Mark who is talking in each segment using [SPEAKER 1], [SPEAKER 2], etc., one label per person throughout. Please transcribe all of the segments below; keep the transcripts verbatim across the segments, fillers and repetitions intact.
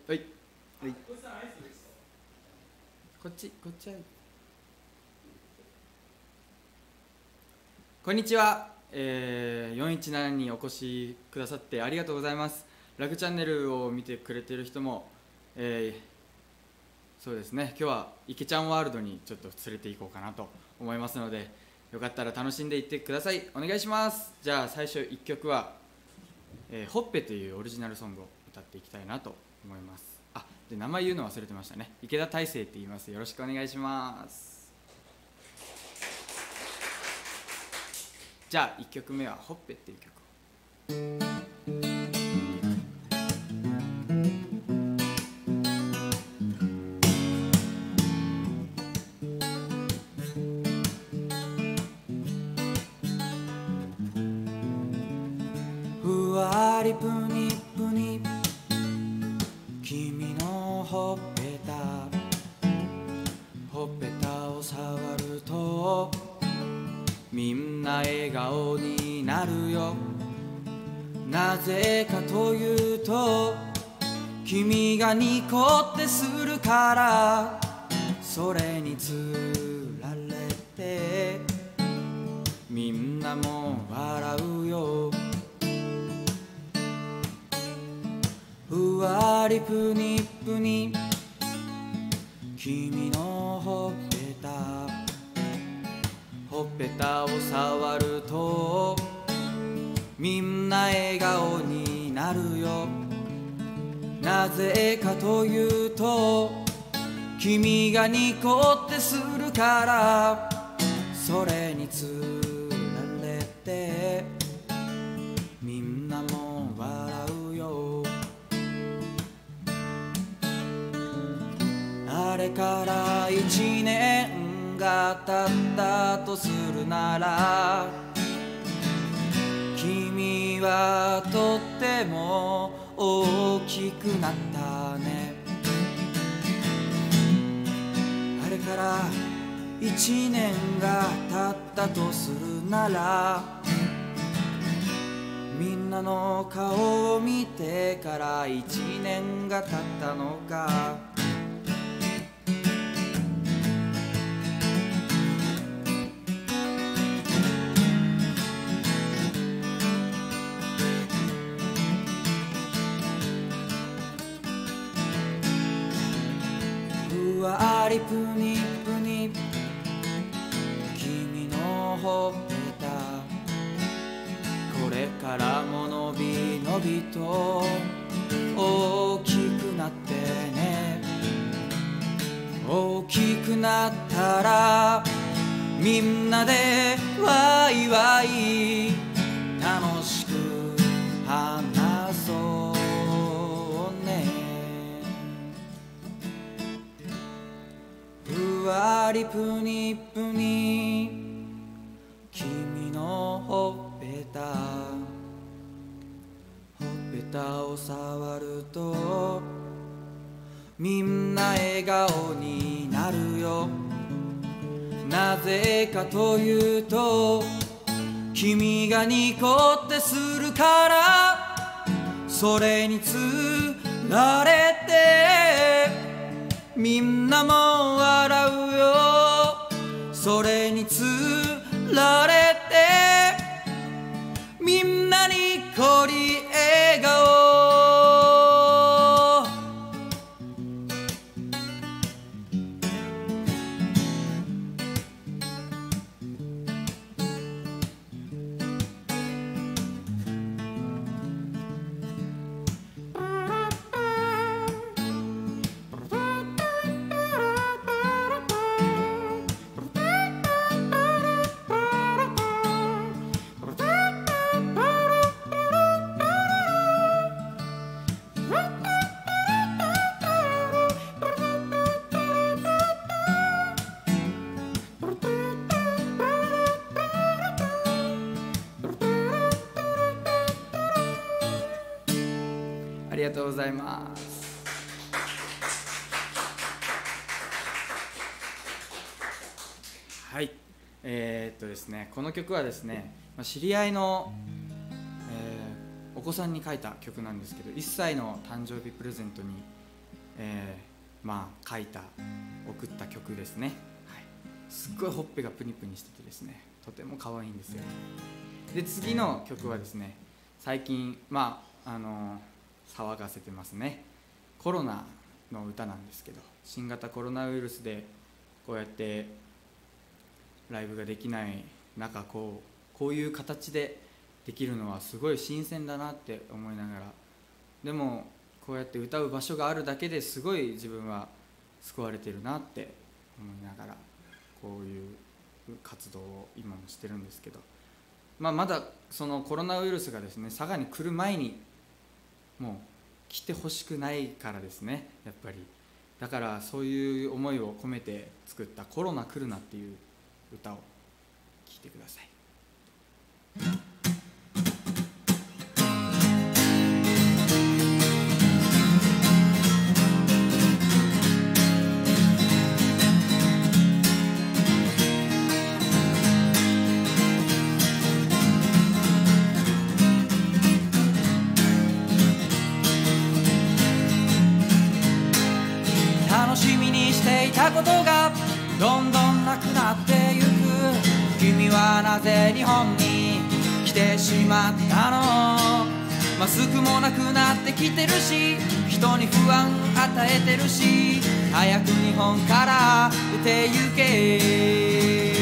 [SPEAKER 1] はいはい、こっちこっちはこんにちは、えー、よんいちななにお越しくださってありがとうございます。ラグチャンネルを見てくれている人も、えー、そうですね、今日は池ちゃんワールドにちょっと連れて行こうかなと思いますので、よかったら楽しんでいってください。お願いします。じゃあ最初いっきょくは、えー、ほっぺというオリジナルソングを歌っていきたいなと思います。あ、で名前言うの忘れてましたね。池田大成って言います。よろしくお願いします。じゃあいっきょくめはほっぺっていう曲を。ふわりぷにぷに君のほっぺた、ほっぺたを触るとみんな笑顔になるよ。なぜかというと君がニコってするから、それにつられてみんなも笑うよ。ふわりぷにぷに君のほっぺた、ほっぺたを触るとみんな笑顔になるよ。なぜかというと君がニコってするから、それにつられてみんなも笑うよ。あれから一年が経ったとするなら、君はとっても大きくなったね。あれから一年が経ったとするなら、みんなの顔を見てから一年が経ったのか。ふわりぷにぷに君のほっぺた、これからものびのびと大きくなってね。大きくなったらみんなでワイワイ楽しく話そうね。ふわりぷにぷに君のほっぺた、ほっぺたを触るとみんな笑顔になるよ。なぜかというと君がニコってするから、それにつられてみんなも笑うよ。それにつられてみんなにこり笑顔。ありがとうございます。はい、えー、っとですねこの曲はですね、知り合いの、えー、お子さんに書いた曲なんですけど、いっさいの誕生日プレゼントに、 えー、まあ書いた送った曲ですね、はい、すっごいほっぺがプニプニしててですね、とても可愛いんですよ。で次の曲はですね、最近まああの騒がせてますね。コロナの歌なんですけど、新型コロナウイルスでこうやってライブができない中、こうこういう形でできるのはすごい新鮮だなって思いながら、でもこうやって歌う場所があるだけですごい自分は救われてるなって思いながら、こういう活動を今もしてるんですけど、まあ、まだそのコロナウイルスがですね佐賀に来る前にもう来てほしくないからですね、やっぱり。だからそういう思いを込めて作った「コロナ来るな」っていう歌を聴いてください。楽しみにしていたことがどんどんなくなってゆく。君はなぜ日本に来てしまったの。マスクもなくなってきてるし、人に不安与えてるし、早く日本から出てゆけ。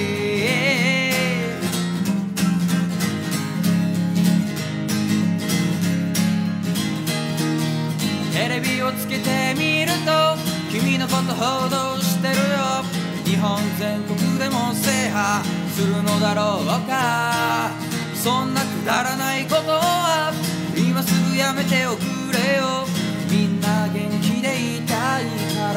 [SPEAKER 1] テレビをつけてみると君のこと報道してるよ。日本全国でも制覇するのだろうか。そんなくだらないことは今すぐやめておくれよ。みんな元気でいたいから。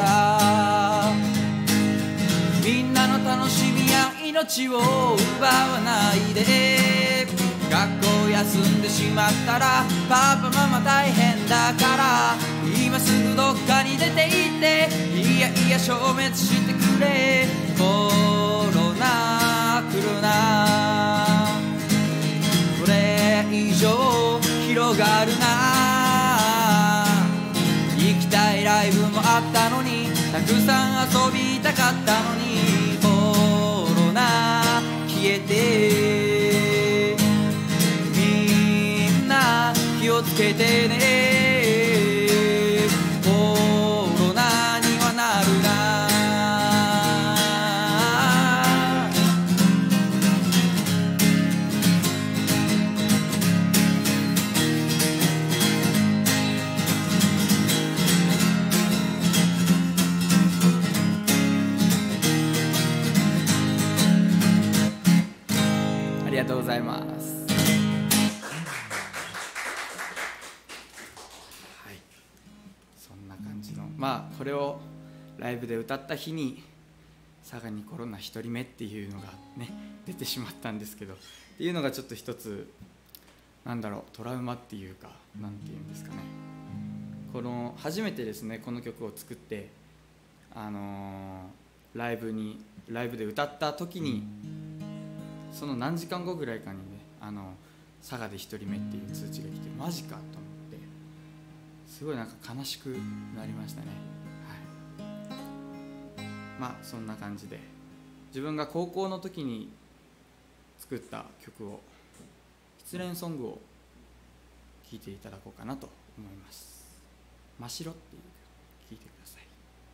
[SPEAKER 1] みんなの楽しみや命を奪わないで。学校休んでしまったらパパママ大変だから、今すぐどっかに出て行って、いやいや消滅してくれ。コロナ来るな、これ以上広がるな。行きたいライブもあったのに、たくさん遊びたかったのに、コロナ消えて、みんな気をつけてね。コロナにはなるな。ありがとうございます。まあこれをライブで歌った日に佐賀にコロナひとりめっていうのがね出てしまったんですけど、っていうのがちょっと一つなんだろうトラウマっていうか、なんていうんですかね、この初めてですねこの曲を作ってあのー、ライブにライブで歌った時にその何時間後ぐらいかにねあの佐賀でひとりめっていう通知が来て、マジかと思ってすごいなんか悲しくなりましたね、はい、まあそんな感じで自分が高校の時に作った曲を失恋ソングを聴いていただこうかなと思います。真っ白っていう曲聴いてください。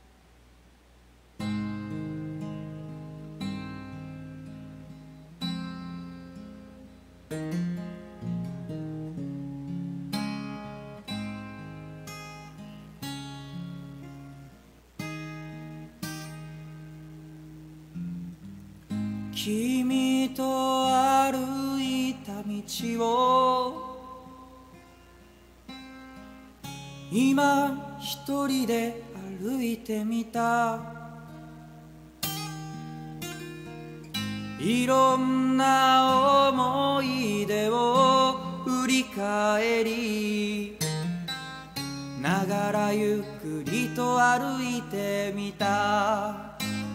[SPEAKER 1] 君と歩いた道を今一人で歩いてみた。いろんな思い出を振り返りながらゆっくりと歩いてみた。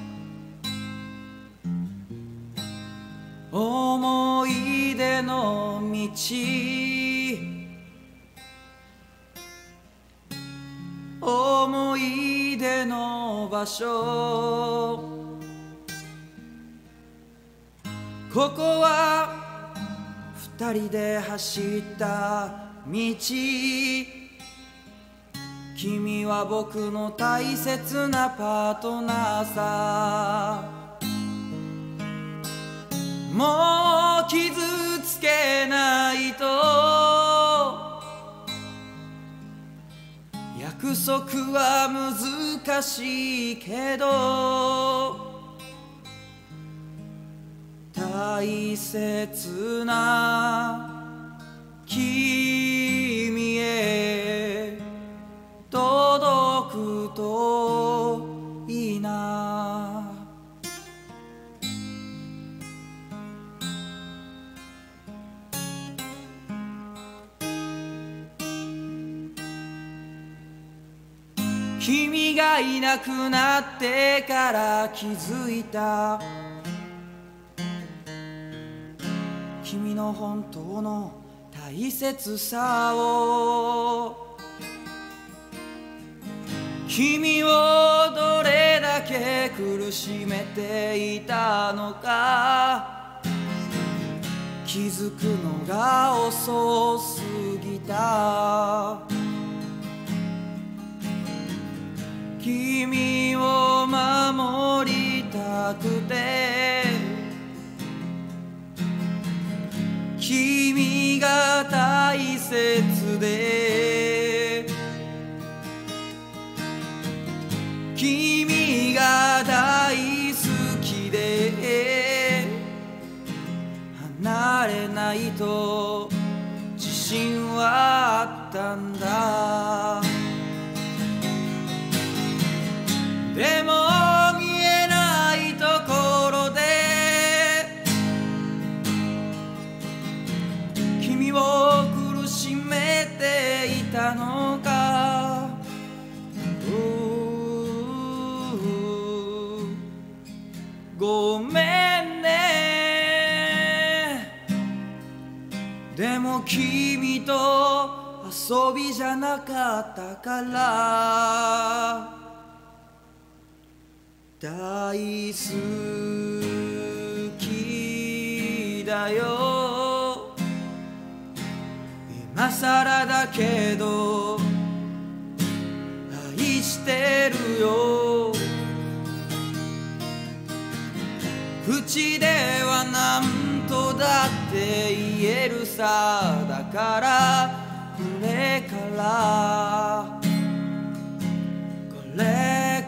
[SPEAKER 1] 思い出の道を思い出の場所、ここは二人で走った道、君は僕の大切なパートナーさ。もう傷つけないと約束は難しいけど、大切な君へ届くといいな。君がいなくなってから気づいた、君の本当の大切さを。君をどれだけ苦しめていたのか、気づくのが遅すぎた。君を守りたくて、君が大切で、君が大好きで、離れないと自信はあったんだ。でも見えないところで君を苦しめていたのか。ごめんね。でも君と遊びじゃなかったから。大好きだよ今さらだけど愛してるよ。口では何とだって言えるさ。だからこれからこれ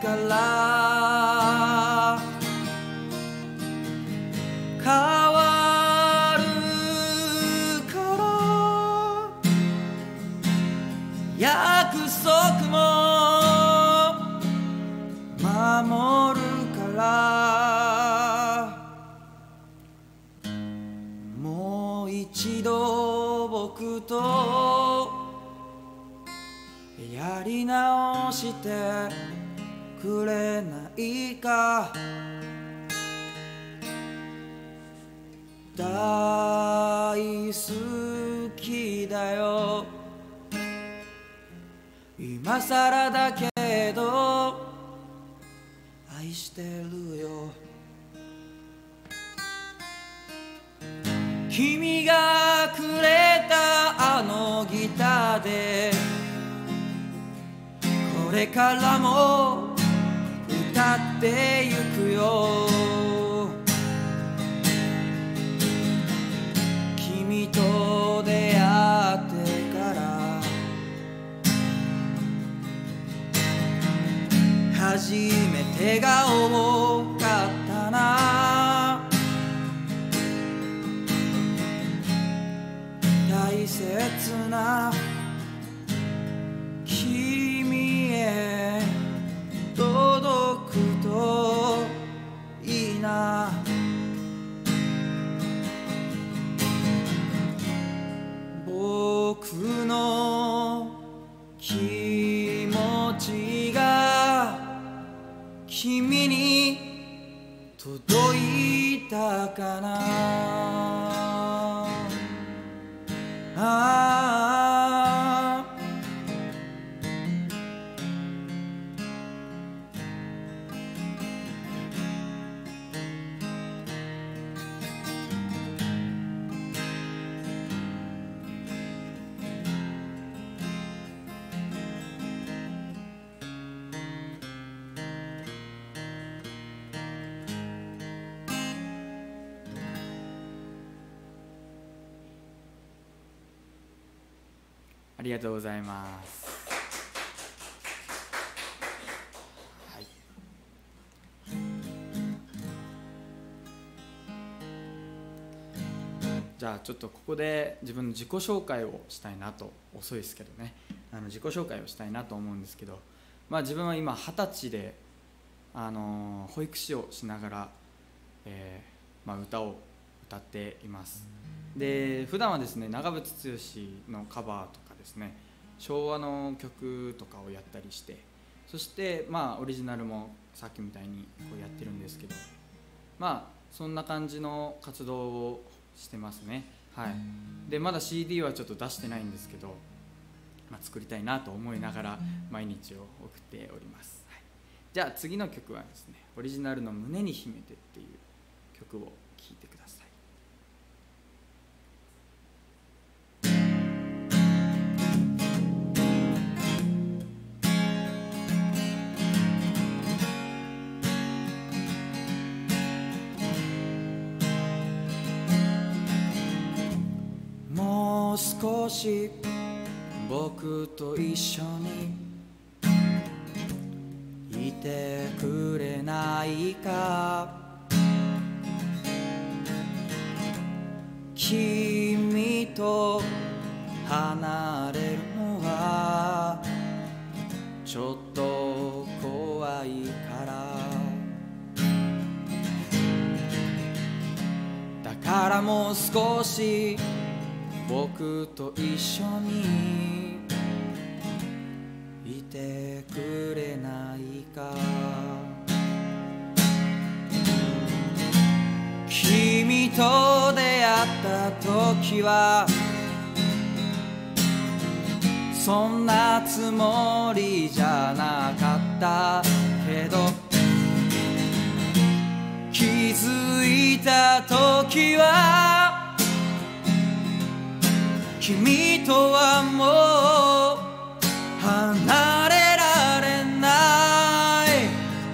[SPEAKER 1] から変わるから約束も守るからもう一度僕とやり直してくれないか。大好きだよ今さらだけど愛してるよ。君がくれたあのギターでこれからも歌ってゆくよ。君と出会ってから初めてが多かったな。大切な君へ届くといいな。僕の気持ちが君に届いたかな。あありがとうございます。はい、じゃあちょっとここで自分の自己紹介をしたいなと、遅いですけどね、あの自己紹介をしたいなと思うんですけど、まあ、自分は今二十歳で、あの保育士をしながら、えーまあ、歌を歌っています。で普段はですね、長渕剛のカバーとかですね、昭和の曲とかをやったりして、そしてまあオリジナルもさっきみたいにこうやってるんですけど、まあそんな感じの活動をしてますね。はい、でまだ シーディー はちょっと出してないんですけど、まあ、作りたいなと思いながら毎日を送っております。はい、じゃあ次の曲はですね、オリジナルの胸に秘めてっていう曲を聴いてください。もう少し僕と一緒にいてくれないか、君と離れるのはちょっと怖いから、だからもう少し僕と一緒にいてくれないか。君と出会った時はそんなつもりじゃなかったけど、気づいた時は君とはもう離れられない。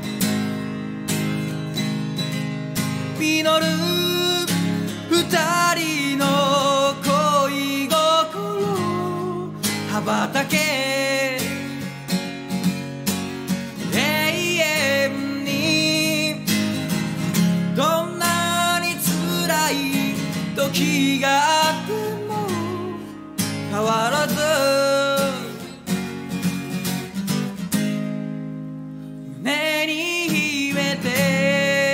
[SPEAKER 1] 実る二人の恋心羽ばたけ永遠に、どんなに辛い時があっても変わらず胸に秘めて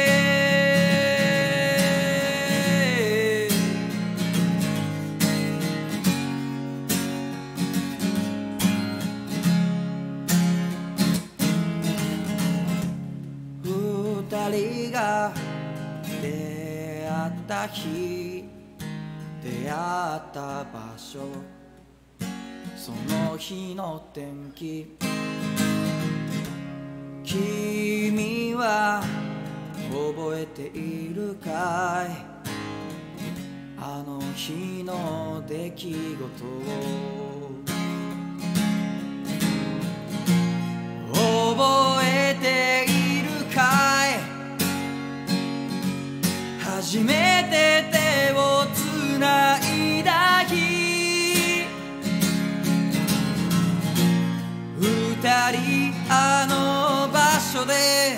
[SPEAKER 1] 二人が出会った日、出会った場所、その日の天気、君は覚えているかい、あの日の出来事を覚えているかい、初めて手をつないだ日、二人あの場所で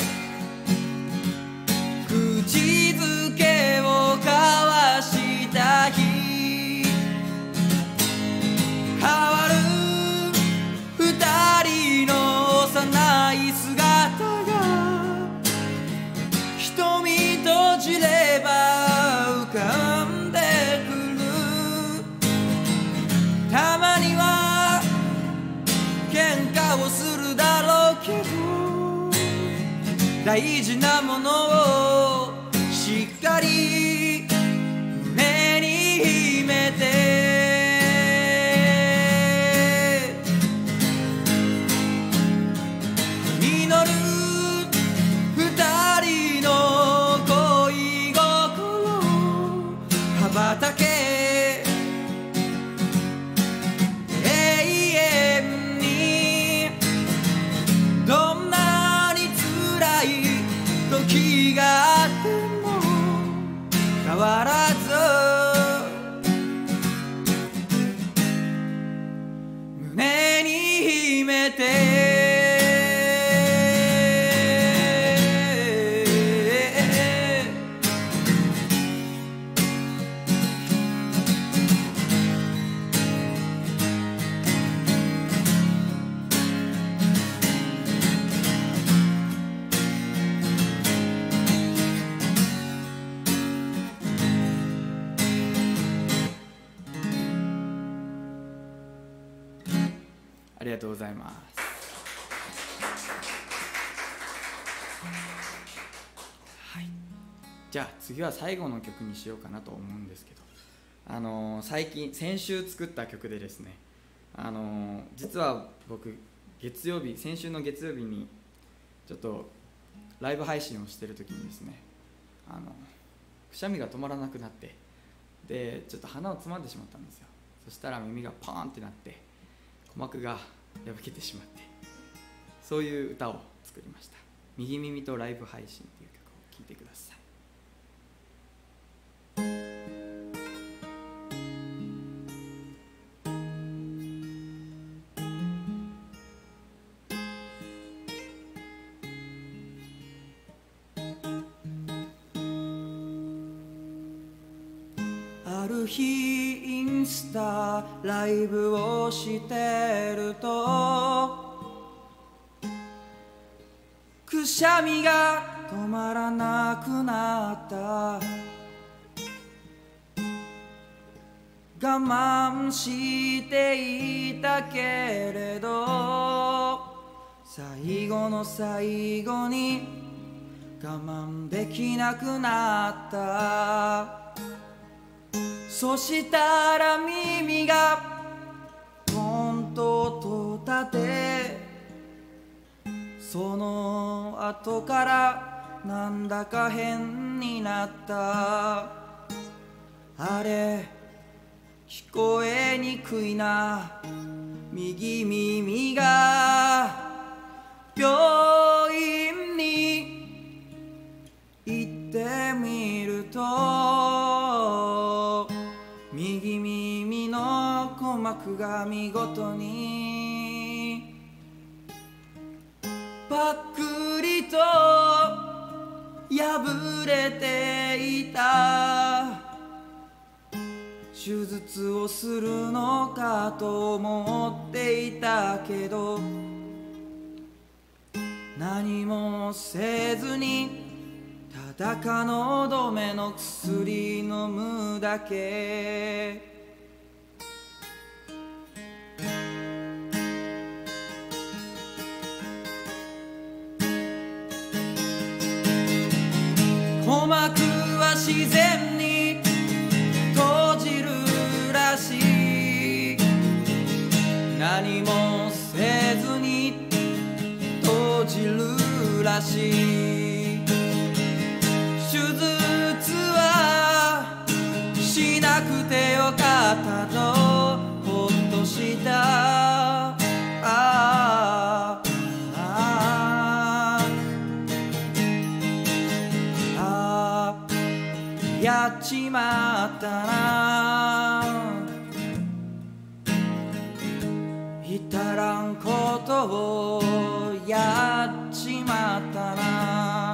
[SPEAKER 1] 口づけを交わした日、変わる二人の幼い姿が瞳閉じれば浮かんでくる。たまには喧嘩をするだろうけど、大事なものをしっかり胸に秘めて、実る二人の恋心羽ばたけ時があってもありがとうございます。はい、じゃあ次は最後の曲にしようかなと思うんですけど、あのー、最近先週作った曲でですね、あのー、実は僕月曜日先週の月曜日にちょっとライブ配信をしてる時にですね、あのくしゃみが止まらなくなって、でちょっと鼻を詰まってしまったんですよ。そしたら耳がパーンってなって鼓膜が破けてしまって、そういう歌を作りました。右耳とライブ配信という曲を聴いてください。ある日インスタライブをしてると、くしゃみが止まらなくなった。我慢していたけれど、最後の最後に我慢できなくなった。そしたら耳がトンとと立て、その後からなんだか変になった。あれ聞こえにくいな、右耳が。病院に行ってみると、右耳の鼓膜が見事にパクリと破れていた。手術をするのかと思っていたけど、何もせずにただ蚊の止めの薬飲むだけ。鼓膜は自然に閉じるらしい。何もせずに閉じるらしい。手術はしなくてよかったとほっとした。あーあーあーやっちまったな。至らんことをやっちまったな。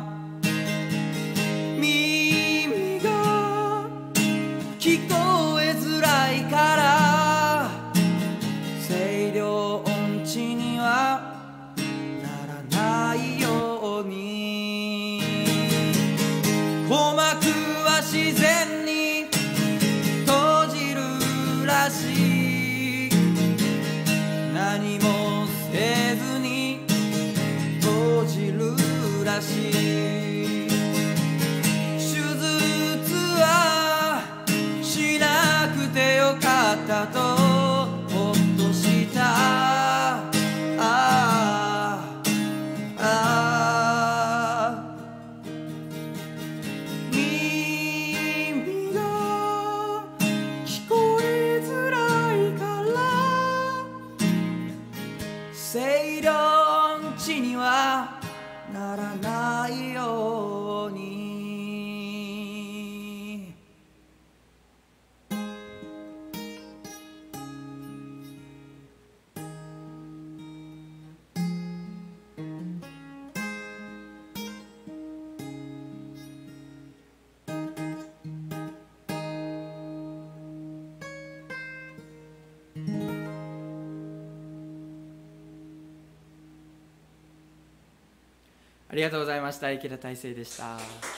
[SPEAKER 1] 耳が聞こえづらいから声量音痴にはならないように。鼓膜は自然に閉じるらしい。何もせずに閉じるらしい。手術はしなくてよかったとほっとした。あーあー耳が聞こえづらいから声量音痴にはならないように。ありがとうございました。池田大成でした。